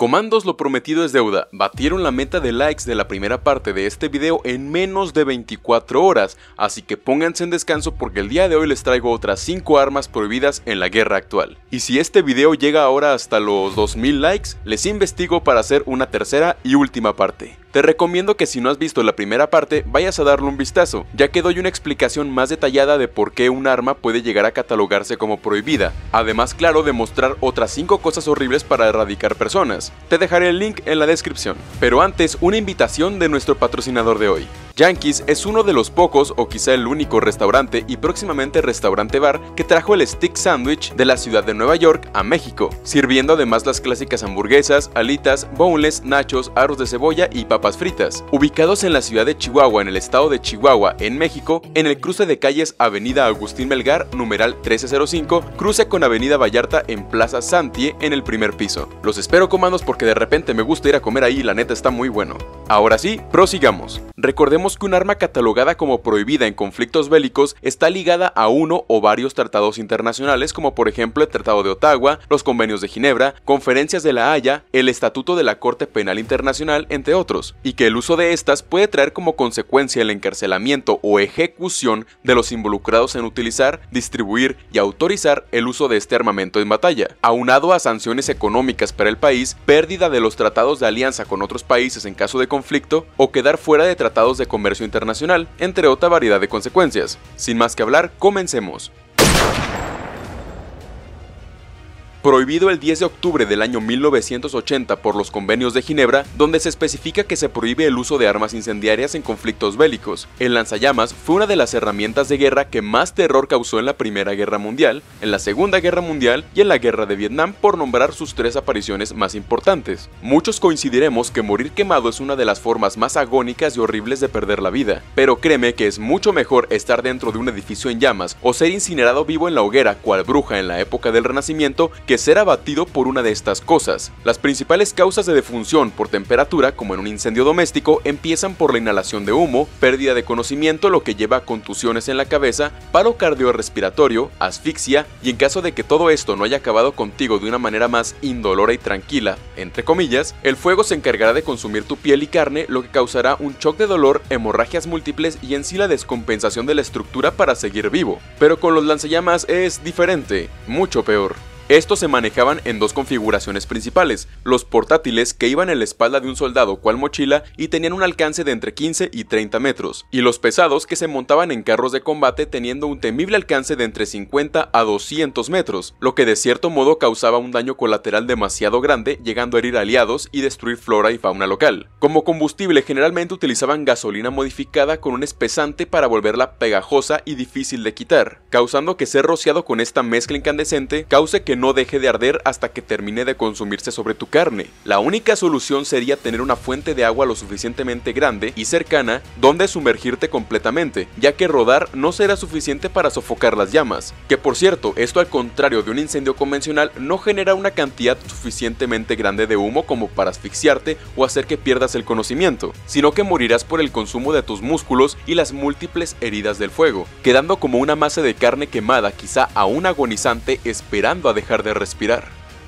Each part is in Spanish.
Comandos, lo prometido es deuda. Batieron la meta de likes de la primera parte de este video en menos de 24 horas, así que pónganse en descanso porque el día de hoy les traigo otras 5 armas prohibidas en la guerra actual. Y si este video llega ahora hasta los 2000 likes, les investigo para hacer una tercera y última parte. Te recomiendo que si no has visto la primera parte, vayas a darle un vistazo, ya que doy una explicación más detallada de por qué un arma puede llegar a catalogarse como prohibida. Además, claro, de mostrar otras 5 cosas horribles para erradicar personas. Te dejaré el link en la descripción. Pero antes, una invitación de nuestro patrocinador de hoy. Yankees es uno de los pocos, o quizá el único restaurante y próximamente restaurante bar que trajo el stick sandwich de la ciudad de Nueva York a México, sirviendo además las clásicas hamburguesas, alitas, boneless, nachos, aros de cebolla y papas fritas. Ubicados en la ciudad de Chihuahua, en el estado de Chihuahua, en México, en el cruce de calles Avenida Agustín Melgar, numeral 1305, cruce con Avenida Vallarta en Plaza Santie, en el primer piso. Los espero, comandos, porque de repente me gusta ir a comer ahí y la neta está muy bueno. Ahora sí, prosigamos. Recordemos que un arma catalogada como prohibida en conflictos bélicos está ligada a uno o varios tratados internacionales, como por ejemplo el Tratado de Ottawa, los Convenios de Ginebra, Conferencias de la Haya, el Estatuto de la Corte Penal Internacional, entre otros, y que el uso de estas puede traer como consecuencia el encarcelamiento o ejecución de los involucrados en utilizar, distribuir y autorizar el uso de este armamento en batalla, aunado a sanciones económicas para el país, pérdida de los tratados de alianza con otros países en caso de conflicto o quedar fuera de tratados de comercio internacional, entre otra variedad de consecuencias. Sin más que hablar, comencemos. Prohibido el 10 de octubre del año 1980 por los Convenios de Ginebra, donde se especifica que se prohíbe el uso de armas incendiarias en conflictos bélicos. El lanzallamas fue una de las herramientas de guerra que más terror causó en la Primera Guerra Mundial, en la Segunda Guerra Mundial y en la Guerra de Vietnam, por nombrar sus 3 apariciones más importantes. Muchos coincidiremos que morir quemado es una de las formas más agónicas y horribles de perder la vida, pero créeme que es mucho mejor estar dentro de un edificio en llamas o ser incinerado vivo en la hoguera, cual bruja en la época del Renacimiento, que ser abatido por una de estas cosas. Las principales causas de defunción por temperatura, como en un incendio doméstico, empiezan por la inhalación de humo, pérdida de conocimiento, lo que lleva a contusiones en la cabeza, paro cardiorrespiratorio, asfixia, y en caso de que todo esto no haya acabado contigo de una manera más indolora y tranquila, entre comillas, el fuego se encargará de consumir tu piel y carne, lo que causará un shock de dolor, hemorragias múltiples y en sí la descompensación de la estructura para seguir vivo. Pero con los lanzallamas es diferente, mucho peor. Estos se manejaban en 2 configuraciones principales: los portátiles, que iban en la espalda de un soldado cual mochila y tenían un alcance de entre 15 y 30 metros, y los pesados, que se montaban en carros de combate teniendo un temible alcance de entre 50 a 200 metros, lo que de cierto modo causaba un daño colateral demasiado grande, llegando a herir aliados y destruir flora y fauna local. Como combustible generalmente utilizaban gasolina modificada con un espesante para volverla pegajosa y difícil de quitar, causando que ser rociado con esta mezcla incandescente cause que no deje de arder hasta que termine de consumirse sobre tu carne. La única solución sería tener una fuente de agua lo suficientemente grande y cercana donde sumergirte completamente, ya que rodar no será suficiente para sofocar las llamas, que por cierto, esto al contrario de un incendio convencional no genera una cantidad suficientemente grande de humo como para asfixiarte o hacer que pierdas el conocimiento, sino que morirás por el consumo de tus músculos y las múltiples heridas del fuego, quedando como una masa de carne quemada, quizá aún agonizante, esperando a dejar de respirar.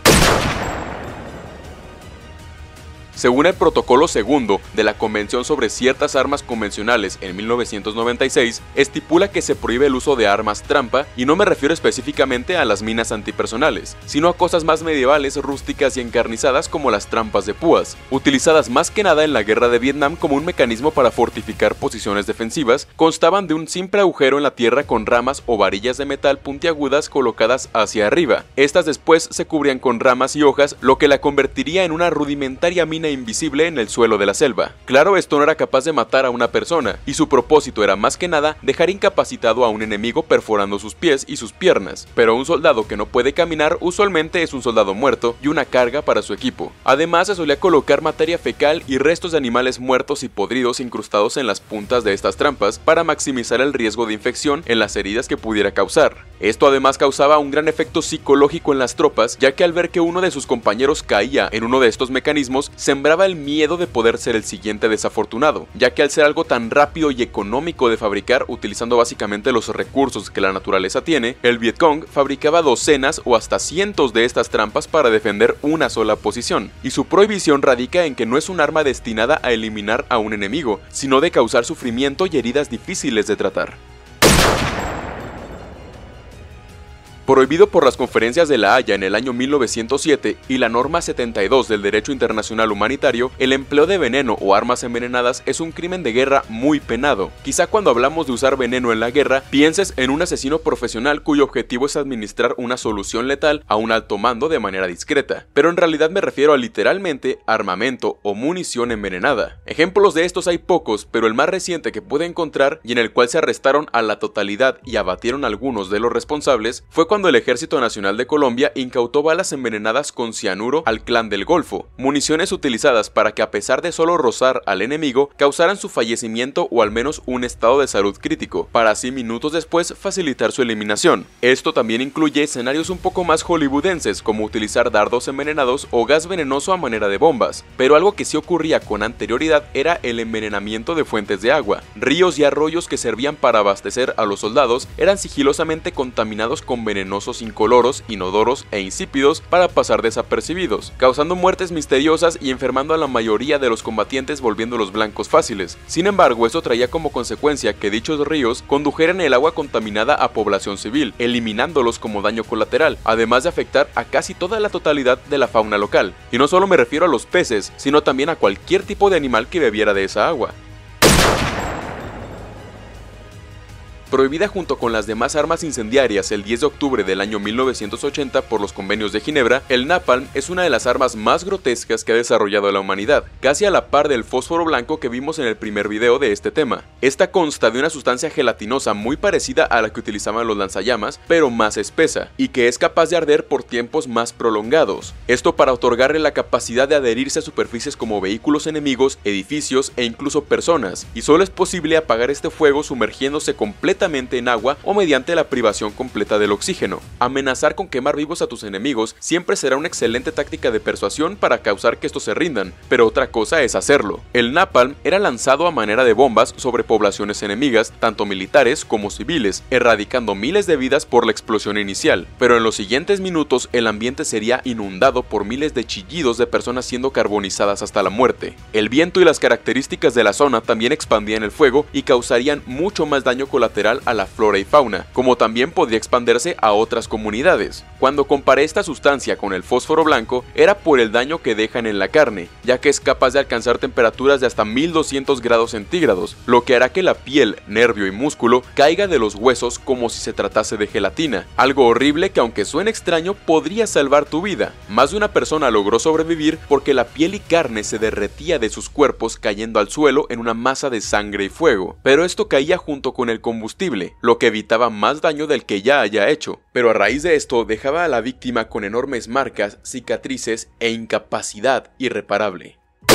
Según el protocolo segundo de la Convención sobre ciertas armas convencionales en 1996, estipula que se prohíbe el uso de armas trampa, y no me refiero específicamente a las minas antipersonales, sino a cosas más medievales, rústicas y encarnizadas como las trampas de púas, utilizadas más que nada en la Guerra de Vietnam como un mecanismo para fortificar posiciones defensivas. Constaban de un simple agujero en la tierra con ramas o varillas de metal puntiagudas colocadas hacia arriba. Estas después se cubrían con ramas y hojas, lo que la convertiría en una rudimentaria mina invisible en el suelo de la selva. Claro, esto no era capaz de matar a una persona, y su propósito era más que nada dejar incapacitado a un enemigo perforando sus pies y sus piernas, pero un soldado que no puede caminar usualmente es un soldado muerto y una carga para su equipo. Además, se solía colocar materia fecal y restos de animales muertos y podridos incrustados en las puntas de estas trampas para maximizar el riesgo de infección en las heridas que pudiera causar. Esto además causaba un gran efecto psicológico en las tropas, ya que al ver que uno de sus compañeros caía en uno de estos mecanismos, se sembraba el miedo de poder ser el siguiente desafortunado, ya que al ser algo tan rápido y económico de fabricar utilizando básicamente los recursos que la naturaleza tiene, el Vietcong fabricaba docenas o hasta cientos de estas trampas para defender una sola posición, y su prohibición radica en que no es un arma destinada a eliminar a un enemigo, sino de causar sufrimiento y heridas difíciles de tratar. Prohibido por las conferencias de La Haya en el año 1907 y la norma 72 del Derecho Internacional Humanitario, el empleo de veneno o armas envenenadas es un crimen de guerra muy penado. Quizá cuando hablamos de usar veneno en la guerra, pienses en un asesino profesional cuyo objetivo es administrar una solución letal a un alto mando de manera discreta, pero en realidad me refiero a literalmente armamento o munición envenenada. Ejemplos de estos hay pocos, pero el más reciente que pude encontrar y en el cual se arrestaron a la totalidad y abatieron a algunos de los responsables fue cuando el Ejército Nacional de Colombia incautó balas envenenadas con cianuro al Clan del Golfo, municiones utilizadas para que a pesar de solo rozar al enemigo, causaran su fallecimiento o al menos un estado de salud crítico, para así minutos después facilitar su eliminación. Esto también incluye escenarios un poco más hollywoodenses, como utilizar dardos envenenados o gas venenoso a manera de bombas, pero algo que sí ocurría con anterioridad era el envenenamiento de fuentes de agua. Ríos y arroyos que servían para abastecer a los soldados eran sigilosamente contaminados con venenosos incoloros, inodoros e insípidos para pasar desapercibidos, causando muertes misteriosas y enfermando a la mayoría de los combatientes, volviéndolos blancos fáciles. Sin embargo, esto traía como consecuencia que dichos ríos condujeran el agua contaminada a población civil, eliminándolos como daño colateral, además de afectar a casi toda la totalidad de la fauna local. Y no solo me refiero a los peces, sino también a cualquier tipo de animal que bebiera de esa agua. Prohibida junto con las demás armas incendiarias el 10 de octubre del año 1980 por los convenios de Ginebra, el napalm es una de las armas más grotescas que ha desarrollado la humanidad, casi a la par del fósforo blanco que vimos en el primer video de este tema. Esta consta de una sustancia gelatinosa muy parecida a la que utilizaban los lanzallamas, pero más espesa, y que es capaz de arder por tiempos más prolongados. Esto para otorgarle la capacidad de adherirse a superficies como vehículos enemigos, edificios e incluso personas, y solo es posible apagar este fuego sumergiéndose completamente en agua o mediante la privación completa del oxígeno. Amenazar con quemar vivos a tus enemigos siempre será una excelente táctica de persuasión para causar que estos se rindan, pero otra cosa es hacerlo. El napalm era lanzado a manera de bombas sobre poblaciones enemigas, tanto militares como civiles, erradicando miles de vidas por la explosión inicial, pero en los siguientes minutos el ambiente sería inundado por miles de chillidos de personas siendo carbonizadas hasta la muerte. El viento y las características de la zona también expandían el fuego y causarían mucho más daño colateral a la flora y fauna, como también podría expandirse a otras comunidades. Cuando comparé esta sustancia con el fósforo blanco, era por el daño que dejan en la carne, ya que es capaz de alcanzar temperaturas de hasta 1200 grados centígrados, lo que hará que la piel, nervio y músculo caiga de los huesos como si se tratase de gelatina, algo horrible que aunque suene extraño podría salvar tu vida. Más de una persona logró sobrevivir porque la piel y carne se derretía de sus cuerpos cayendo al suelo en una masa de sangre y fuego, pero esto caía junto con el combustible, lo que evitaba más daño del que ya haya hecho, pero a raíz de esto dejaba a la víctima con enormes marcas, cicatrices e incapacidad irreparable.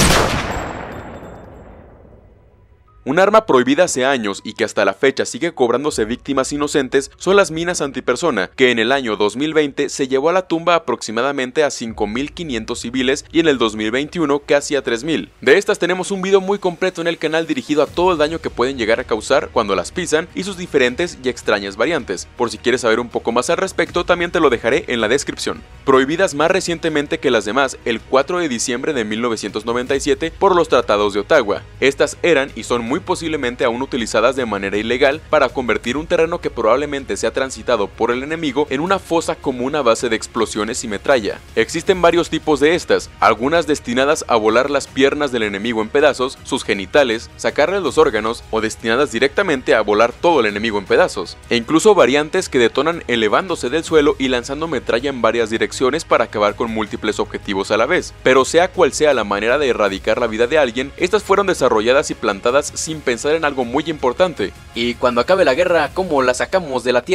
Un arma prohibida hace años y que hasta la fecha sigue cobrándose víctimas inocentes son las minas antipersona, que en el año 2020 se llevó a la tumba aproximadamente a 5.500 civiles y en el 2021 casi a 3.000. De estas tenemos un video muy completo en el canal dirigido a todo el daño que pueden llegar a causar cuando las pisan y sus diferentes y extrañas variantes. Por si quieres saber un poco más al respecto, también te lo dejaré en la descripción. Prohibidas más recientemente que las demás el 4 de diciembre de 1997 por los tratados de Ottawa. Estas eran y son muy posiblemente aún utilizadas de manera ilegal para convertir un terreno que probablemente sea transitado por el enemigo en una fosa común a base de explosiones y metralla. Existen varios tipos de estas, algunas destinadas a volar las piernas del enemigo en pedazos, sus genitales, sacarle los órganos o destinadas directamente a volar todo el enemigo en pedazos, e incluso variantes que detonan elevándose del suelo y lanzando metralla en varias direcciones para acabar con múltiples objetivos a la vez. Pero sea cual sea la manera de erradicar la vida de alguien, estas fueron desarrolladas y plantadas sin pensar en algo muy importante. Y cuando acabe la guerra, ¿cómo la sacamos de la tierra?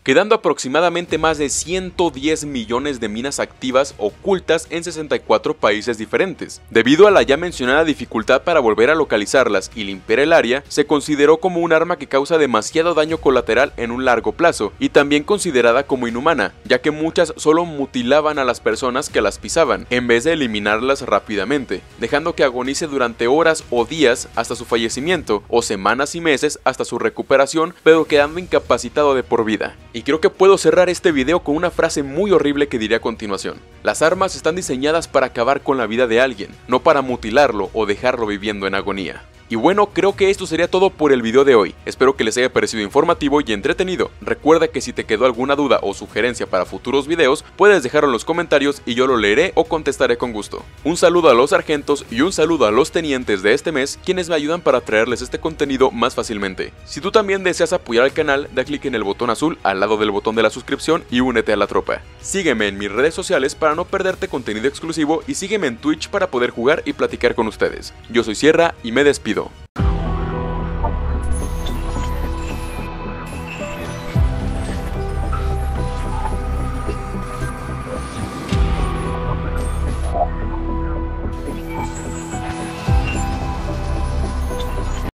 quedando aproximadamente más de 110 millones de minas activas ocultas en 64 países diferentes. Debido a la ya mencionada dificultad para volver a localizarlas y limpiar el área, se consideró como un arma que causa demasiado daño colateral en un largo plazo, y también considerada como inhumana, ya que muchas solo mutilaban a las personas que las pisaban, en vez de eliminarlas rápidamente, dejando que agonice durante horas o días hasta su fallecimiento, o semanas y meses hasta su recuperación, pero quedando incapacitado de por vida. Y creo que puedo cerrar este video con una frase muy horrible que diré a continuación: las armas están diseñadas para acabar con la vida de alguien, no para mutilarlo o dejarlo viviendo en agonía. Y bueno, creo que esto sería todo por el video de hoy. Espero que les haya parecido informativo y entretenido. Recuerda que si te quedó alguna duda o sugerencia para futuros videos, puedes dejarlo en los comentarios y yo lo leeré o contestaré con gusto. Un saludo a los sargentos y un saludo a los tenientes de este mes, quienes me ayudan para traerles este contenido más fácilmente. Si tú también deseas apoyar al canal, da clic en el botón azul al lado del botón de la suscripción y únete a la tropa. Sígueme en mis redes sociales para no perderte contenido exclusivo y sígueme en Twitch para poder jugar y platicar con ustedes. Yo soy Sierra y me despido.